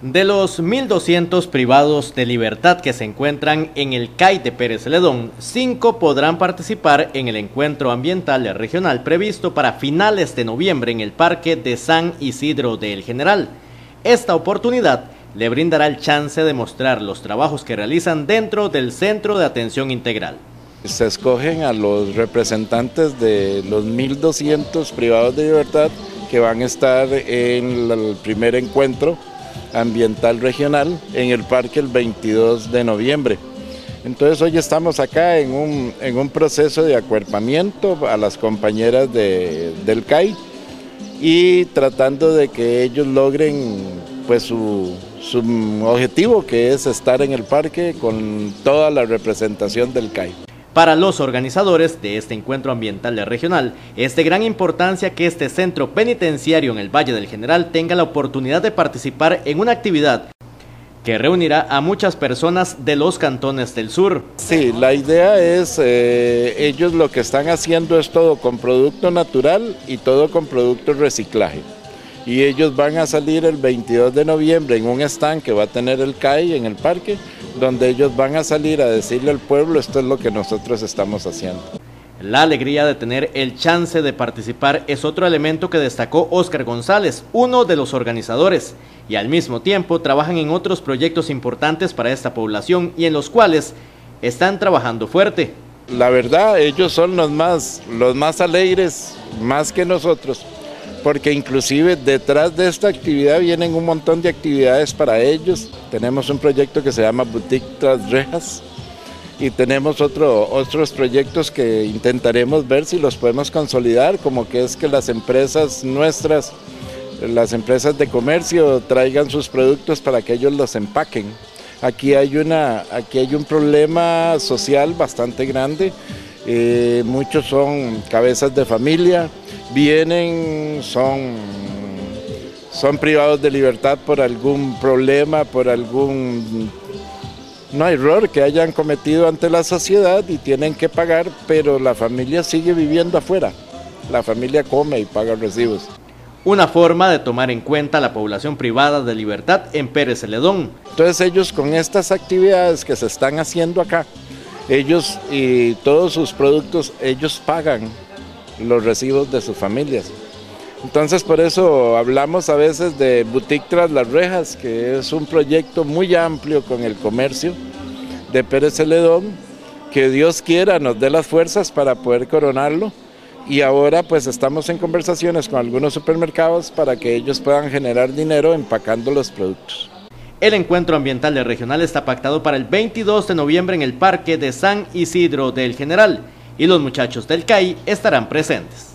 De los 1.200 privados de libertad que se encuentran en el CAI de Pérez Celedón, 5 podrán participar en el encuentro ambiental regional previsto para finales de noviembre en el Parque de San Isidro de El General. Esta oportunidad le brindará el chance de mostrar los trabajos que realizan dentro del Centro de Atención Integral. Se escogen a los representantes de los 1.200 privados de libertad que van a estar en el primer encuentro ambiental regional en el parque el 22 de noviembre. Entonces hoy estamos acá en un proceso de acuerpamiento a las compañeras del CAI y tratando de que ellos logren pues su objetivo, que es estar en el parque con toda la representación del CAI. Para los organizadores de este encuentro ambiental regional, es de gran importancia que este centro penitenciario en el Valle del General tenga la oportunidad de participar en una actividad que reunirá a muchas personas de los cantones del sur. Sí, la idea es, ellos lo que están haciendo es todo con producto natural y todo con producto reciclaje. Y ellos van a salir el 22 de noviembre en un stand que va a tener el CAI en el parque, donde ellos van a salir a decirle al pueblo: esto es lo que nosotros estamos haciendo. La alegría de tener el chance de participar es otro elemento que destacó Óscar González, uno de los organizadores, y al mismo tiempo trabajan en otros proyectos importantes para esta población y en los cuales están trabajando fuerte. La verdad, ellos son los más alegres, más que nosotros, porque inclusive detrás de esta actividad vienen un montón de actividades para ellos. Tenemos un proyecto que se llama Boutique Tras Rejas y tenemos otros proyectos que intentaremos ver si los podemos consolidar, como que es que las empresas nuestras, las empresas de comercio, traigan sus productos para que ellos los empaquen. Aquí hay un problema social bastante grande. Muchos son cabezas de familia, vienen, son privados de libertad por algún problema, por algún error que hayan cometido ante la sociedad y tienen que pagar, pero la familia sigue viviendo afuera, la familia come y paga recibos. Una forma de tomar en cuenta la población privada de libertad en Pérez Celedón. Entonces ellos, con estas actividades que se están haciendo acá, ellos y todos sus productos, ellos pagan los recibos de sus familias. Entonces por eso hablamos a veces de Boutique Tras las Rejas, que es un proyecto muy amplio con el comercio de Pérez Celedón, que Dios quiera nos dé las fuerzas para poder coronarlo. Y ahora pues estamos en conversaciones con algunos supermercados para que ellos puedan generar dinero empacando los productos. El encuentro ambiental regional está pactado para el 22 de noviembre en el Parque de San Isidro del General y los muchachos del CAI estarán presentes.